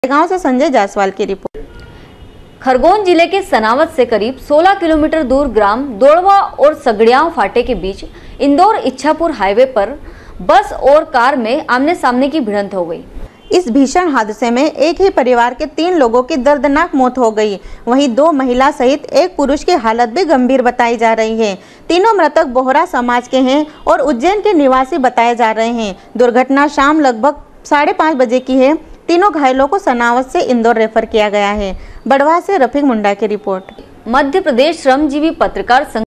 गांव से संजय जायसवाल की रिपोर्ट। खरगोन जिले के सनावत से करीब 16 किलोमीटर दूर ग्राम दोड़वा और सगड़ियाव फाटे के बीच इंदौर इच्छापुर हाईवे पर बस और कार में आमने सामने की भिड़ंत हो गई। इस भीषण हादसे में एक ही परिवार के 3 लोगों की दर्दनाक मौत हो गई। वहीं 2 महिला सहित एक पुरुष की हालत भी गंभीर बताई जा रही है। तीनों मृतक बोहरा समाज के हैं और उज्जैन के निवासी बताए जा रहे हैं। दुर्घटना शाम लगभग 5:30 बजे की है। तीनों घायलों को सनावत से इंदौर रेफर किया गया है। बड़वा से रफीक मुंडा की रिपोर्ट। मध्य प्रदेश श्रमजीवी पत्रकार संघ